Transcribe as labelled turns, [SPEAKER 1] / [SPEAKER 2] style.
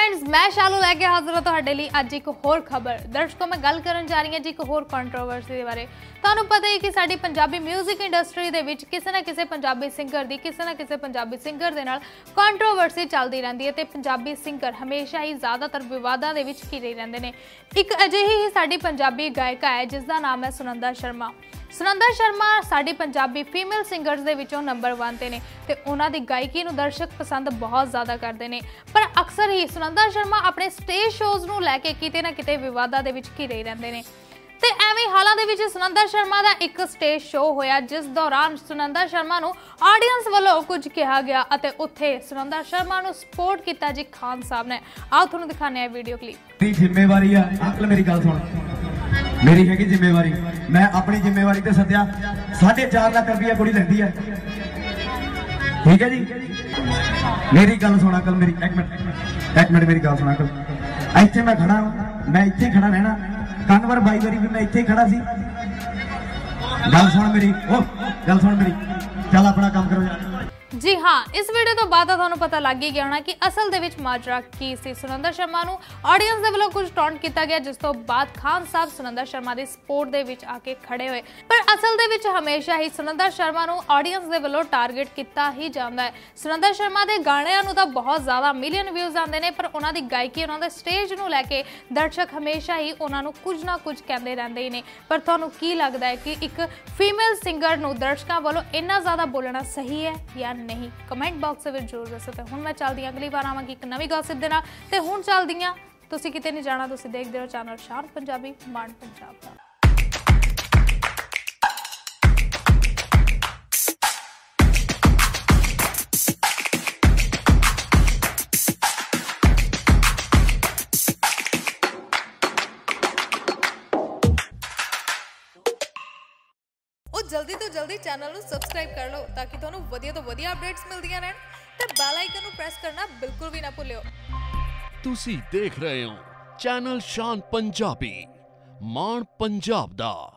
[SPEAKER 1] Friends, मैं शालू लैके हाजिर तुहाडे लई अज एक होर खबर। दर्शकों, मैं गल करन जा रही हां जी एक होर कंट्रोवर्सी दे बारे। तुहानूं पता है कि साडी पंजाबी म्यूजिक इंडस्ट्री दे विच किसी ना किसी पंजाबी सिंगर दी किसी ना किसी पंजाबी सिंगर दे नाल कंट्रोवर्सी चलदी रहिंदी है ते पंजाबी सिंगर हमेशा ही ज़्यादातर विवादां दे विच घिरे रहिंदे ने। एक अजिही ही साडी पंजाबी गायिका है जिसका नाम है सुनंदा शर्मा। सुनंदा शर्मा साडी पंजाबी फीमेल सिंगर्स दे विचों नंबर 1 ते ने ते उन्हां दी गायकी नूं दर्शक पसंद बहुत ज़्यादा करते हैं। पर अक्सर ही सुनंदा शर्मा अपने स्टेज शोज़ नूं लैके किते ना किते विवादां दे विच घिरे रहिंदे ने। ते एवें हालां दे विच सुनंदा शर्मा दा एक स्टेज शो होया जिस दौरान सुनंदा शर्मा नूं ऑडियंस वालों कुछ कहा गया अते उत्थे सुनंदा शर्मा नूं सपोर्ट किया जी खान साहब ने। आओ तुहानूं दिखाने आ वीडियो क्लिप।
[SPEAKER 2] मेरी जिम्मेवारी है, अंकल मेरी गल सुन, मेरी हैगी जिम्मेवारी। मैं अपनी जिम्मेवारी ते सद्या 4.5 लाख रुपया कुड़ी लैंदी है, ठीक है जी। मेरी गल सुन अंकल, मेरी एक मिनट मेरी गल सुन अंकल। इत्थे मैं खड़ा, मैं इत्थे खड़ा रहना, कन्वर बाई वारी भी मैं इत्थे खड़ा सी। गल सुन मेरी, ओ गल सुन मेरी, चल अपना काम करो यार।
[SPEAKER 1] जी हाँ, इस वीडियो तो बाद तुहानूं पता लग ही गया होना कि असल दे विच माजरा की सी। सुनंदा शर्मा नूं ऑडियंस दे वल्लों कुछ टॉन्ट किया गया जिस तो बाद खान साहब सुनंदा शर्मा दी सपोर्ट दे विच आके खड़े हुए। पर असल दे विच हमेशा ही सुनंदा शर्मा नूं ऑडियंस दे वल्लों टारगेट किया ही जांदा है। सुनंदा शर्मा दे गाणिਆਂ नूं तां बहुत ज़्यादा मिलियन व्यूज़ आंदे ने, पर उन्हां दी गायकी उन्हां दे स्टेज नूं लैके दर्शक हमेशा ही उन्हां नूं कुछ ना कुछ कहंदे रहिंदे ही ने। पर तुहानूं की लगदा है कि एक फीमेल सिंगर नूं दर्शकां वल्लों इन्ना ज़्यादा बोलना सही है या नहीं? कमेंट बॉक्स में जरूर दसो। तो हुण मैं चलदी अगली बार आवांगी एक नवीं गॉसिप दे नाल। ते हुण चलदी आं, तुसीं किते नहीं जाना, तुसीं देखदे रहो चैनल शान पंजाबी, मान पंजाब दा। जल्दी तो जल्दी चैनल को सब्सक्राइब कर लो ताकि तुहानूं वधिया तो वधिया अपडेट्स मिलदियां रहन ते बैल आइकन को प्रेस करना बिल्कुल भी ना भुल्लियो।
[SPEAKER 3] तुसी देख रहे हो चैनल शान पंजाबी, मान पंजाब दा।